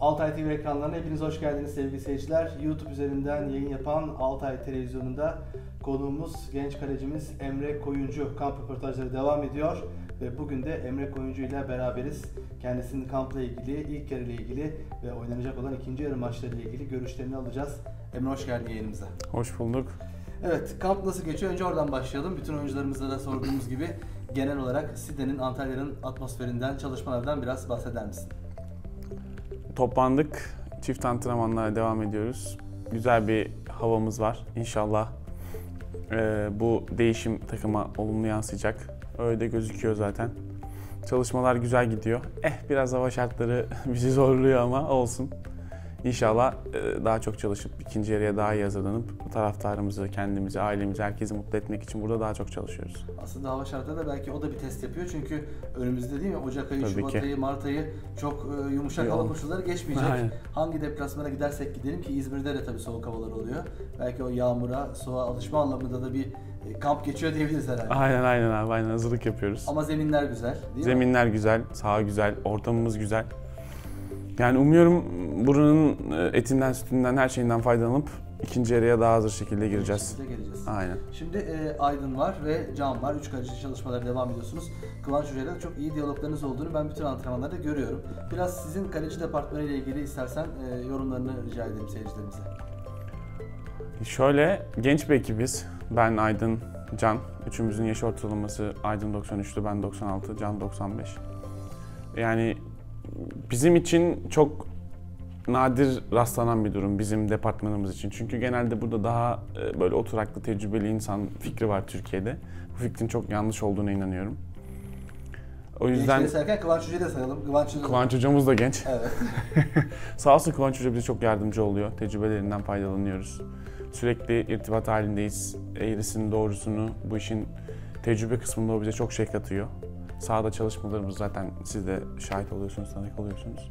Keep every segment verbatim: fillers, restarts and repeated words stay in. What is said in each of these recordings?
Altay T V ekranlarına hepiniz hoş geldiniz sevgili seyirciler. YouTube üzerinden yayın yapan Altay Televizyonu'nda konuğumuz genç kalecimiz Emre Koyuncu. Kamp röportajları devam ediyor ve bugün de Emre Koyuncu ile beraberiz. Kendisinin kampla ilgili, ilk yarı ile ilgili ve oynanacak olan ikinci yarı maçları ile ilgili görüşlerini alacağız. Emre hoş geldin yayınımıza. Hoş bulduk. Evet, kamp nasıl geçiyor? Önce oradan başlayalım. Bütün oyuncularımıza da sorduğumuz gibi genel olarak Side'nin, Antalya'nın atmosferinden, çalışmalardan biraz bahseder misin? Toplandık. Çift antrenmanlara devam ediyoruz. Güzel bir havamız var. İnşallah e, bu değişim takıma olumlu yansıyacak. Öyle de gözüküyor zaten. Çalışmalar güzel gidiyor. Eh biraz hava şartları bizi zorluyor ama olsun. İnşallah e, daha çok çalışıp ikinci yarıya daha iyi hazırlanıp taraftarımızı, kendimizi, ailemizi, herkesi mutlu etmek için burada daha çok çalışıyoruz. Aslında hava şartları da belki o da bir test yapıyor çünkü önümüzde değil mi Ocak ayı, Tabii Şubat ki. ayı, Mart ayı çok e, yumuşak hava koşulları geçmeyecek. Aynen. Hangi deplasmana gidersek gidelim ki İzmir'de de tabii soğuk havalar oluyor. Belki o yağmura, soğuğa alışma anlamında da bir e, kamp geçiyor diyebiliriz herhalde. Aynen aynen abi aynen hazırlık yapıyoruz. Ama zeminler güzel değil mi? Zeminler güzel, saha güzel, ortamımız güzel. Yani umuyorum buranın etinden, sütünden, her şeyinden faydalanıp ikinci yarıya daha hazır şekilde gireceğiz. Geleceğiz. Aynen. Şimdi e, Aydın var ve Can var. Üç kaleci çalışmaları devam ediyorsunuz. Kıvanç Hoca'yla da çok iyi diyaloglarınız olduğunu ben bütün antrenmanlarda görüyorum. Biraz sizin kaleci departmanı ile ilgili istersen e, yorumlarını rica edelim seyircilerimize. Şöyle, genç bir ekibiz. Ben, Aydın, Can. Üçümüzün yaş ortalaması Aydın doksan üçtü, ben doksan altı, Can doksan beş. Yani bizim için çok nadir rastlanan bir durum bizim departmanımız için. Çünkü genelde burada daha böyle oturaklı, tecrübeli insan fikri var Türkiye'de. Bu fikrin çok yanlış olduğuna inanıyorum. O yüzden... Gençleri sayarken Kıvanç Hoca'yı da sayalım. Kıvanç, Kıvanç Hocamız da genç. Evet. Sağ olsun Kıvanç Hoca bize çok yardımcı oluyor. Tecrübelerinden faydalanıyoruz. Sürekli irtibat halindeyiz. Eğrisini, doğrusunu, bu işin tecrübe kısmında o bize çok şey katıyor. Sahada çalışmalarımız zaten siz de şahit oluyorsunuz, tanık oluyorsunuz.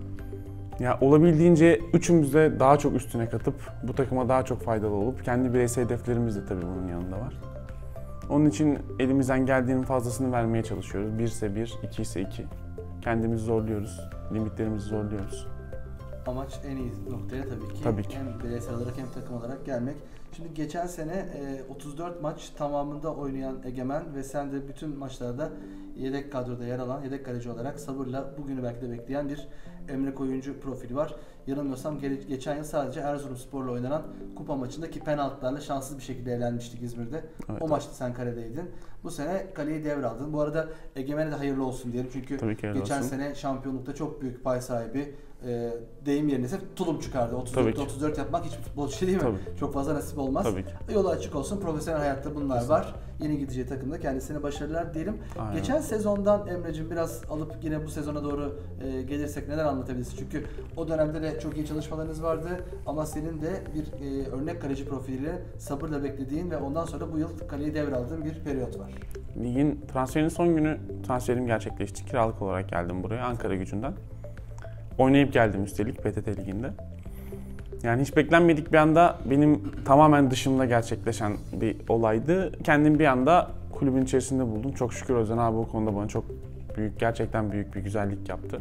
Ya olabildiğince üçümüz de daha çok üstüne katıp bu takıma daha çok faydalı olup kendi bireysel hedeflerimiz de tabii bunun yanında var. Onun için elimizden geldiğinin fazlasını vermeye çalışıyoruz. Bir ise bir, iki ise iki. Kendimizi zorluyoruz, limitlerimizi zorluyoruz. Amaç en iyi noktaya tabii ki, tabii ki. hem bireysel olarak hem takım olarak gelmek. Şimdi geçen sene otuz dört maç tamamında oynayan Egemen ve sen de bütün maçlarda yedek kadroda yer alan, yedek kaleci olarak sabırla bugünü belki de bekleyen bir Emre Koyuncu profili var. Yanılmıyorsam geçen yıl sadece Erzurumspor'la oynanan kupa maçındaki penaltılarla şanssız bir şekilde elenmiştik İzmir'de. Evet. O maçta sen kaledeydin. Bu sene kaleyi devraldın. Bu arada Egemen'e de hayırlı olsun diyelim çünkü geçen olsun. Sene şampiyonlukta çok büyük pay sahibi. E, deyim yerine ise tulum çıkardı. otuz dört otuz dört yapmak hiçbir futbolcu şey değil mi? Tabii. Çok fazla nasip olmaz. Tabii ki. Yolu açık olsun. Profesyonel hayatta bunlar Kesinlikle. Var. Yeni gideceği takımda kendisine başarılar diyelim. Aynen. Geçen sezondan Emre'cim biraz alıp yine bu sezona doğru e, gelirsek neler anlatabilirsin? Çünkü o dönemde de çok iyi çalışmalarınız vardı ama senin de bir e, örnek kaleci profiliyle sabırla beklediğin ve ondan sonra bu yıl kaleyi devraldığın bir periyot var. Ligin transferinin son günü transferim gerçekleşti. Kiralık olarak geldim buraya Ankara Gücü'nden. Oynayıp geldim üstelik P T T Ligi'nde. Yani hiç beklenmedik bir anda benim tamamen dışımda gerçekleşen bir olaydı. Kendimi bir anda kulübün içerisinde buldum. Çok şükür Özen abi o konuda bana çok büyük, gerçekten büyük bir güzellik yaptı.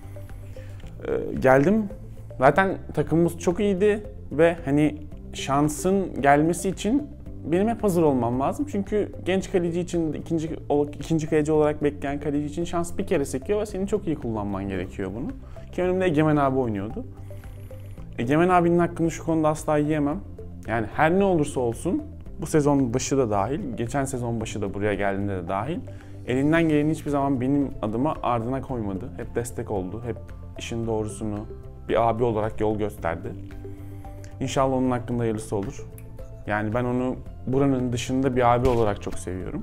Ee, geldim. Zaten takımımız çok iyiydi ve hani şansın gelmesi için benim hep hazır olmam lazım. Çünkü genç kaleci için, ikinci, ikinci kaleci olarak bekleyen kaleci için şans bir kere sekiyor ve senin çok iyi kullanman gerekiyor bunu. Ki önümde Egemen abi oynuyordu. Egemen abinin hakkını şu konuda asla yiyemem. Yani her ne olursa olsun, bu sezon başı da dahil, geçen sezon başı da buraya geldiğinde de dahil, elinden geleni hiçbir zaman benim adıma ardına koymadı. Hep destek oldu, hep işin doğrusunu bir abi olarak yol gösterdi. İnşallah onun hakkında hayırlısı olur. Yani ben onu buranın dışında bir abi olarak çok seviyorum.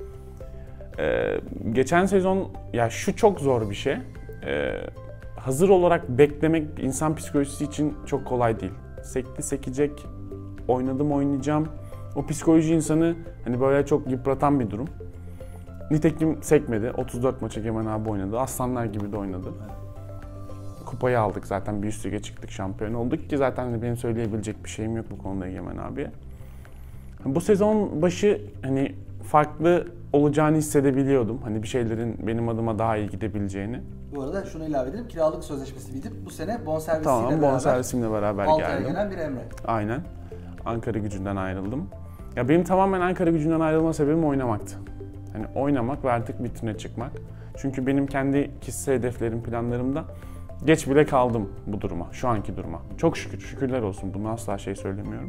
Ee, geçen sezon, ya şu çok zor bir şey. Ee, hazır olarak beklemek insan psikolojisi için çok kolay değil. Sekti sekecek, oynadım oynayacağım. O psikoloji insanı hani böyle çok yıpratan bir durum. Nitekim sekmedi. otuz dört maç Egemen abi oynadı. Aslanlar gibi de oynadı. Kupayı aldık zaten, bir üst lige çıktık, şampiyon olduk ki zaten hani benim söyleyebilecek bir şeyim yok bu konuda Egemen abiye. Bu sezon başı hani farklı olacağını hissedebiliyordum. Hani bir şeylerin benim adıma daha iyi gidebileceğini. Bu arada şunu ilave edelim. Kiralık sözleşmesi bitip bu sene bonservisiyle tamam, beraber bonservisimle beraber Altay'a geldim. gelen bir Emre. Aynen. Ankara Gücü'nden ayrıldım. Ya benim tamamen Ankara Gücü'nden ayrılma sebebim oynamaktı. Hani oynamak ve artık vitrine çıkmak. Çünkü benim kendi kişisel hedeflerim, planlarımda geç bile kaldım bu duruma, şu anki duruma. Çok şükür, şükürler olsun. Bunu asla şey söylemiyorum.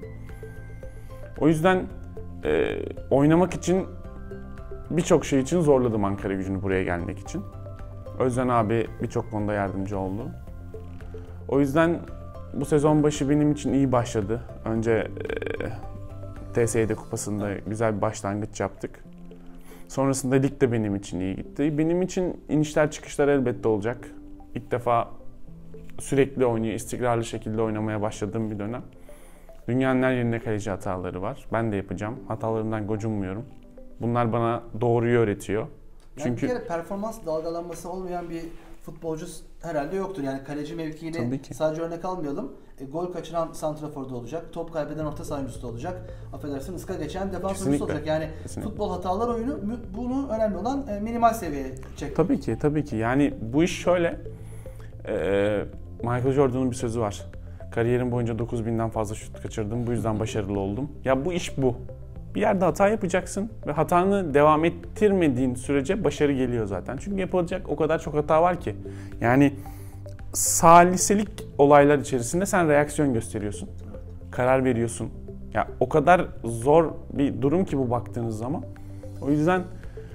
O yüzden e, oynamak için birçok şey için zorladım Ankara Gücü'nü buraya gelmek için. Özden abi birçok konuda yardımcı oldu. O yüzden bu sezon başı benim için iyi başladı. Önce e, T S E D Kupası'nda güzel bir başlangıç yaptık. Sonrasında lig de benim için iyi gitti. Benim için inişler çıkışlar elbette olacak. İlk defa sürekli oynuyor, istikrarlı şekilde oynamaya başladığım bir dönem. Dünyanın her yerinde kaleci hataları var. Ben de yapacağım. Hatalarımdan gocunmuyorum. Bunlar bana doğruyu öğretiyor. Yani Çünkü bir kere performans dalgalanması olmayan bir futbolcu herhalde yoktur. Yani kaleci mevkiini sadece örnek almayalım. E, gol kaçıran santraforda olacak. Top kaybeden orta saha oyuncusu da olacak. Affedersin, ıska geçen defans oyuncusu olacak. Yani kesinlikle. Futbol hatalar oyunu, bunu önemli olan e, minimal seviyeye çekmek. Tabii ki, tabii ki. Yani bu iş şöyle. E, Michael Jordan'ın bir sözü var. Kariyerim boyunca dokuz binden fazla şut kaçırdım. Bu yüzden başarılı oldum. Ya bu iş bu. Bir yerde hata yapacaksın ve hatanı devam ettirmediğin sürece başarı geliyor zaten. Çünkü yapılacak o kadar çok hata var ki. Yani saliselik olaylar içerisinde sen reaksiyon gösteriyorsun. Karar veriyorsun. Ya o kadar zor bir durum ki bu baktığınız zaman. O yüzden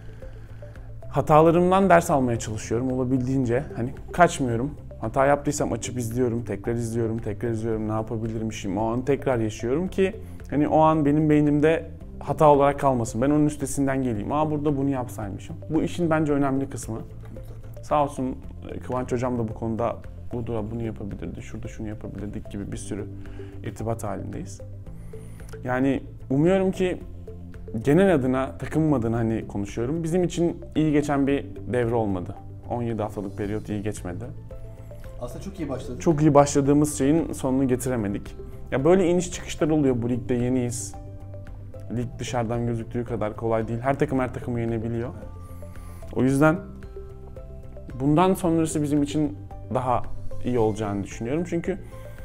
hatalarımdan ders almaya çalışıyorum olabildiğince. Hani kaçmıyorum. Hata yaptıysam açıp izliyorum, tekrar izliyorum, tekrar izliyorum. Ne yapabilirmişim? O an tekrar yaşıyorum ki hani o an benim beynimde hata olarak kalmasın. Ben onun üstesinden geleyim. Aa, burada bunu yapsaymışım. Bu işin bence önemli kısmı. Sağ olsun Kıvanç Hocam da bu konuda burada bunu yapabilirdi, şurada şunu yapabilirdik gibi bir sürü irtibat halindeyiz. Yani umuyorum ki genel adına, takımım adına hani konuşuyorum. Bizim için iyi geçen bir devre olmadı. on yedi haftalık periyot iyi geçmedi. Aslında çok iyi başladık. Çok iyi başladığımız şeyin sonunu getiremedik. Ya böyle iniş çıkışlar oluyor. Bu ligde yeniyiz. Lig dışarıdan gözüktüğü kadar kolay değil. Her takım her takımı yenebiliyor. O yüzden bundan sonrası bizim için daha iyi olacağını düşünüyorum. Çünkü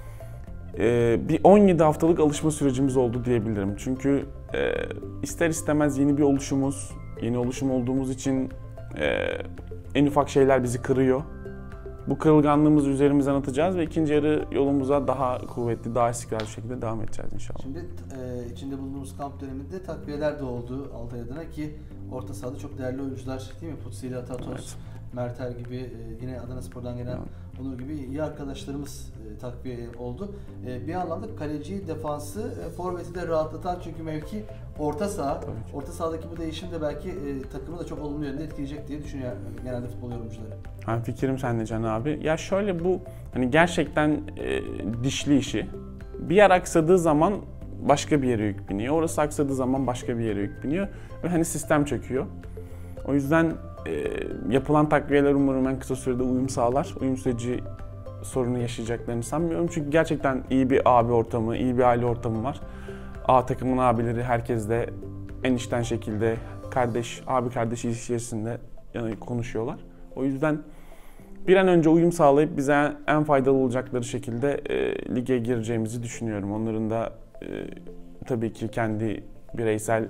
e, bir on yedi haftalık alışma sürecimiz oldu diyebilirim. Çünkü e, ister istemez yeni bir oluşumuz, yeni oluşum olduğumuz için e, en ufak şeyler bizi kırıyor. Bu kırılganlığımızı üzerimizden atacağız ve ikinci yarı yolumuza daha kuvvetli, daha istikrarlı şekilde devam edeceğiz inşallah. Şimdi e, içinde bulunduğumuz kamp döneminde takviyeler de oldu Altay adına ki orta sahada çok değerli oyuncular değil mi? Putsili, Atatos, evet. Mertel gibi e, yine Adanaspor'dan gelen evet. Onur gibi iyi arkadaşlarımız e, takviye oldu. E, bir anlamda kaleciyi, defansı, e, forveti de rahatlatan çünkü mevki orta saha. Orta sahadaki bu değişim de belki e, takımı da çok olumlu yönde etkileyecek diye düşünüyor genelde futbol yorumcuları. Ha, fikrim sende Can abi. Ya şöyle bu hani gerçekten e, dişli işi. Bir yer aksadığı zaman başka bir yere yük biniyor. Orası aksadığı zaman başka bir yere yük biniyor. Ve hani sistem çöküyor. O yüzden e, yapılan takviyeler umarım en kısa sürede uyum sağlar. Uyum süreci sorunu yaşayacaklarını sanmıyorum. Çünkü gerçekten iyi bir abi ortamı, iyi bir aile ortamı var. A takımın abileri herkes de en içten şekilde kardeş, abi kardeş ilişkisinde yani konuşuyorlar. O yüzden bir an önce uyum sağlayıp bize en faydalı olacakları şekilde e, lige gireceğimizi düşünüyorum. Onların da e, tabii ki kendi bireysel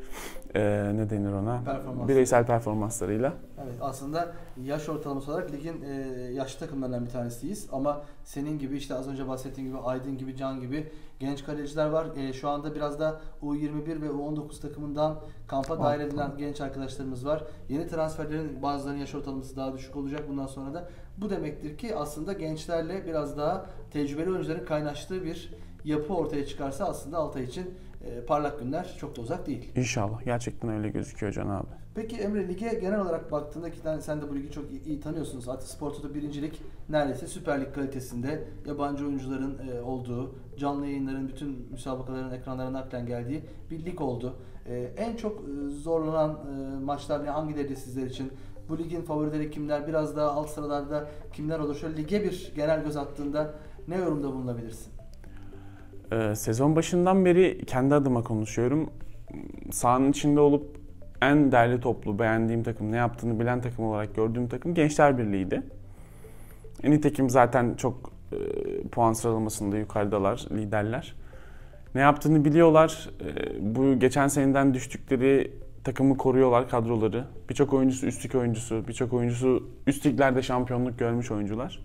e, ne denir ona? Performans. Bireysel performanslarıyla. Evet, aslında yaş ortalaması olarak ligin e, yaşlı takımlarından bir tanesiyiz ama senin gibi işte az önce bahsettiğim gibi Aydın gibi, Can gibi genç kaleciler var. E, şu anda biraz da U yirmi bir ve U on dokuz takımından kampa dahil edilen genç arkadaşlarımız var. Yeni transferlerin bazılarının yaş ortalaması daha düşük olacak bundan sonra da. Bu demektir ki aslında gençlerle biraz daha tecrübeli oyuncuların kaynaştığı bir yapı ortaya çıkarsa aslında Altay için e, parlak günler çok da uzak değil. İnşallah. Gerçekten öyle gözüküyor Can abi. Peki Emre, lige genel olarak baktığında ki sen de bu ligi çok iyi, iyi tanıyorsunuz. Ataspor Toto birincilik neredeyse Süper Lig kalitesinde yabancı oyuncuların e, olduğu, canlı yayınların bütün müsabakaların ekranlarına naklen geldiği bir lig oldu. E, en çok e, zorlanan e, maçlar hangileri sizler için? Bu ligin favorileri kimler? Biraz daha alt sıralarda kimler olur? Şöyle lige bir genel göz attığında ne yorumda bulunabilirsin? Ee, sezon başından beri kendi adıma konuşuyorum. Sahanın içinde olup en derli toplu beğendiğim takım, ne yaptığını bilen takım olarak gördüğüm takım Gençler Birliği'ydi. E, nitekim zaten çok e, puan sıralamasında yukarıdalar, liderler. Ne yaptığını biliyorlar. E, bu geçen seneden düştükleri takımı koruyorlar, kadroları. Birçok oyuncusu üst lig oyuncusu, birçok oyuncusu üst liglerde şampiyonluk görmüş oyuncular.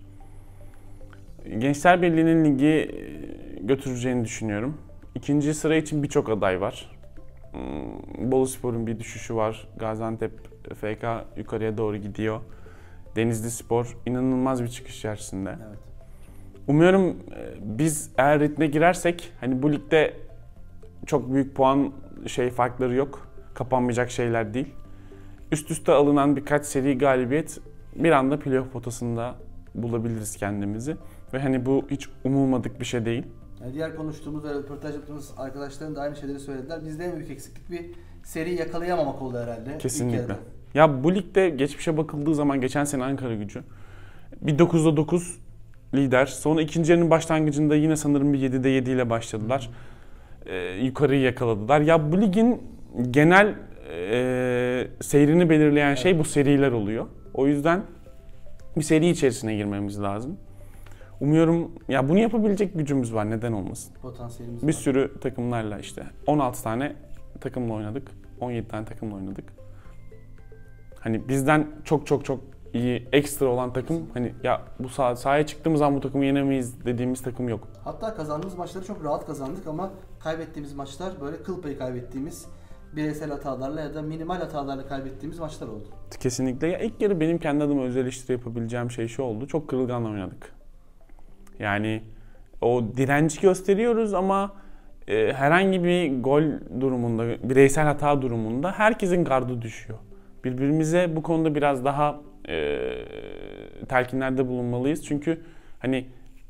Gençler Birliği'nin ligi götüreceğini düşünüyorum. İkinci sıra için birçok aday var. Boluspor'un bir düşüşü var. Gaziantep F K yukarıya doğru gidiyor. Denizli Spor inanılmaz bir çıkış içerisinde. Evet. Umuyorum biz eğer ritme girersek, hani bu ligde çok büyük puan şey farkları yok. Kapanmayacak şeyler değil. Üst üste alınan birkaç seri galibiyet bir anda playoff potasında bulabiliriz kendimizi. Ve hani bu hiç umulmadık bir şey değil. Yani diğer konuştuğumuz ve röportaj yaptığımız arkadaşların da aynı şeyleri söylediler. Bizde en büyük eksiklik bir seri yakalayamamak oldu herhalde. Kesinlikle. Ya bu ligde geçmişe bakıldığı zaman geçen sene Ankaragücü bir dokuzda dokuz lider. Sonra ikinci yarının başlangıcında yine sanırım bir yedide yedi ile başladılar. Ee, yukarıyı yakaladılar. Ya bu ligin genel e, seyrini belirleyen evet. şey bu seriler oluyor. O yüzden bir seri içerisine girmemiz lazım. Umuyorum ya bunu yapabilecek gücümüz var, neden olmasın. Potansiyelimiz bir var. sürü takımlarla işte on altı tane takımla oynadık. on yedi tane takımla oynadık. Hani bizden çok çok çok iyi ekstra olan takım, hani ya bu sah- sahaya çıktığımız zaman bu takımı yenemeyiz dediğimiz takım yok. Hatta kazandığımız maçları çok rahat kazandık ama kaybettiğimiz maçlar böyle kıl payı kaybettiğimiz, bireysel hatalarla ya da minimal hatalarla kaybettiğimiz maçlar oldu. Kesinlikle. Ya ilk yarı benim kendi adıma öz eleştiri yapabileceğim şey şu oldu. Çok kırılgan oynadık. Yani o direnci gösteriyoruz ama e, herhangi bir gol durumunda, bireysel hata durumunda herkesin gardı düşüyor. Birbirimize bu konuda biraz daha e, telkinlerde bulunmalıyız. Çünkü hani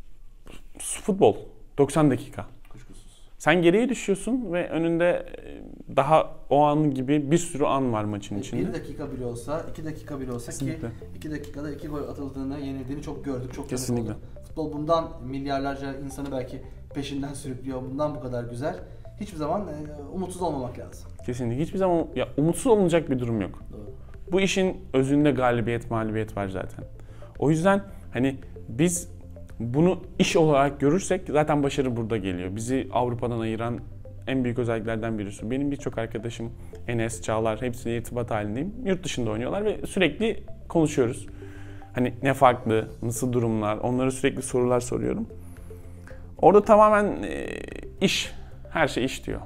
futbol doksan dakika. Kuşkusuz. Sen geriye düşüyorsun ve önünde daha o an gibi bir sürü an var maçın içinde. Bir dakika bile olsa, iki dakika bile olsa Kesinlikle. ki iki dakikada iki gol atıldığını, yenildiğini çok gördük, çok Kesinlikle. Futbol bundan milyarlarca insanı belki peşinden sürüklüyor. Bundan bu kadar güzel. Hiçbir zaman umutsuz olmamak lazım. Kesinlikle. Hiçbir zaman ya, umutsuz olunacak bir durum yok. Doğru. Bu işin özünde galibiyet, mağlubiyet var zaten. O yüzden hani biz bunu iş olarak görürsek zaten başarı burada geliyor. Bizi Avrupa'dan ayıran en büyük özelliklerden birisi. Benim birçok arkadaşım, Enes, Çağlar, hepsiyle irtibat halindeyim. Yurt dışında oynuyorlar ve sürekli konuşuyoruz. Hani ne farklı, nasıl durumlar, onlara sürekli sorular soruyorum. Orada tamamen e, iş, her şey iş diyor.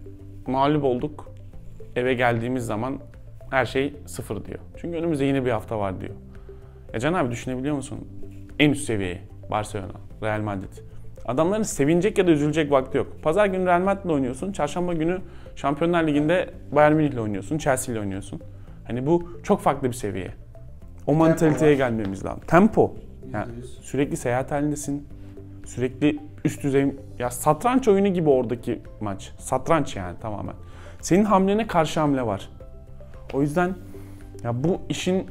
Mağlup olduk, eve geldiğimiz zaman her şey sıfır diyor. Çünkü önümüzde yine bir hafta var diyor. E Can abi düşünebiliyor musun? En üst seviyeyi, Barcelona, Real Madrid. Adamların sevinecek ya da üzülecek vakti yok. Pazar günü Real Madrid'le oynuyorsun, çarşamba günü Şampiyonlar Ligi'nde Bayern Münih'le oynuyorsun, Chelsea'yle oynuyorsun. Hani bu çok farklı bir seviye. O mantaliteye gelmemiz lazım. Tempo. Yani sürekli seyahat halindesin. Sürekli üst düzey, ya satranç oyunu gibi oradaki maç. Satranç yani tamamen. Senin hamlene karşı hamle var. O yüzden ya bu işin,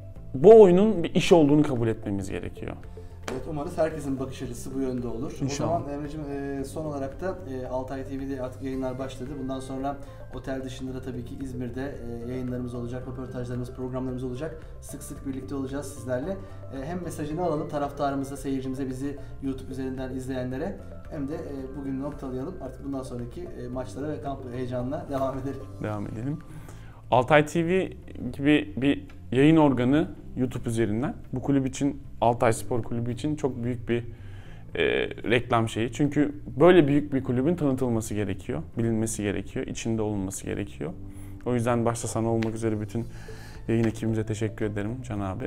bu oyunun bir iş olduğunu kabul etmemiz gerekiyor. Evet, umarız herkesin bakış açısı bu yönde olur. İnşallah. O zaman Emre'cim e, son olarak da e, Altay T V'de artık yayınlar başladı. Bundan sonra otel dışında da tabii ki İzmir'de e, yayınlarımız olacak, röportajlarımız, programlarımız olacak. Sık sık birlikte olacağız sizlerle. E, hem mesajını alalım taraftarımıza, seyircimize, bizi YouTube üzerinden izleyenlere, hem de e, bugün noktalayalım. Artık bundan sonraki e, maçlara ve kamp heyecanına devam edelim. Devam edelim. Altay T V gibi bir yayın organı YouTube üzerinden bu kulüp için, Altay Spor Kulübü için çok büyük bir e, reklam şeyi. Çünkü böyle büyük bir kulübün tanıtılması gerekiyor, bilinmesi gerekiyor, içinde olunması gerekiyor. O yüzden başta sana olmak üzere bütün yayın ekibimize teşekkür ederim Can abi.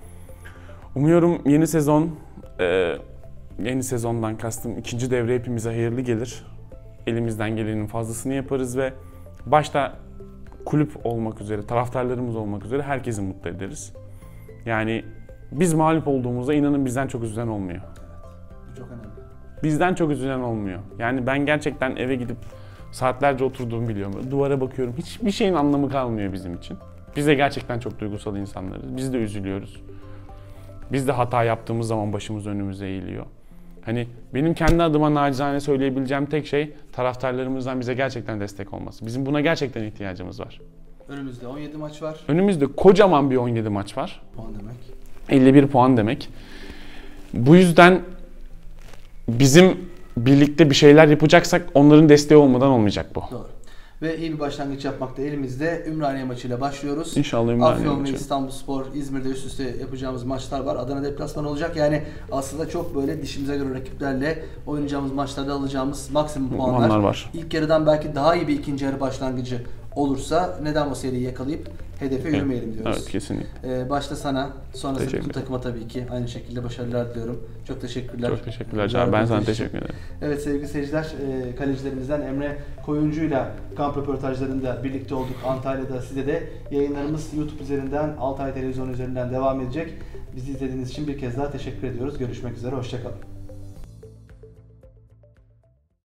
Umuyorum yeni sezon, e, yeni sezondan kastım ikinci devre hepimize hayırlı gelir. Elimizden gelenin fazlasını yaparız ve başta kulüp olmak üzere, taraftarlarımız olmak üzere herkesi mutlu ederiz. Yani biz mağlup olduğumuzda inanın bizden çok üzülen olmuyor. Bu çok önemli. Bizden çok üzülen olmuyor. Yani ben gerçekten eve gidip saatlerce oturduğumu biliyorum. Duvara bakıyorum. Hiçbir şeyin anlamı kalmıyor bizim için. Biz de gerçekten çok duygusal insanlarız. Biz de üzülüyoruz. Biz de hata yaptığımız zaman başımız önümüze eğiliyor. Hani benim kendi adıma nacizane söyleyebileceğim tek şey taraftarlarımızdan bize gerçekten destek olması. Bizim buna gerçekten ihtiyacımız var. Önümüzde on yedi maç var. Önümüzde kocaman bir on yedi maç var. Puan demek. elli bir puan demek. Bu yüzden bizim birlikte bir şeyler yapacaksak onların desteği olmadan olmayacak bu. Doğru. Ve iyi bir başlangıç yapmakta elimizde. Ümraniye maçıyla başlıyoruz. İnşallah Ümraniye Afyon maçı. ve İstanbulspor, İzmir'de üst üste yapacağımız maçlar var. Adana deplasman olacak. Yani aslında çok böyle dişimize göre rakiplerle oynayacağımız maçlarda alacağımız maksimum puanlar. Puanlar var. İlk yarıdan belki daha iyi bir ikinci yarı başlangıcı olursa neden o seriyi yakalayıp hedefe yürümeyelim diyoruz. Evet, kesinlikle. Ee, başta sana, sonrasında Teşekkür bütün takıma tabii ki aynı şekilde başarılar diliyorum. Çok teşekkürler. Çok teşekkürler Can. Ben sana teşekkür ederim. Evet sevgili seyirciler, e, kalecilerimizden Emre Koyuncu'yla kamp röportajlarında birlikte olduk Antalya'da. Size de yayınlarımız YouTube üzerinden, Altay Televizyon üzerinden devam edecek. Bizi izlediğiniz için bir kez daha teşekkür ediyoruz. Görüşmek üzere, hoşça kalın.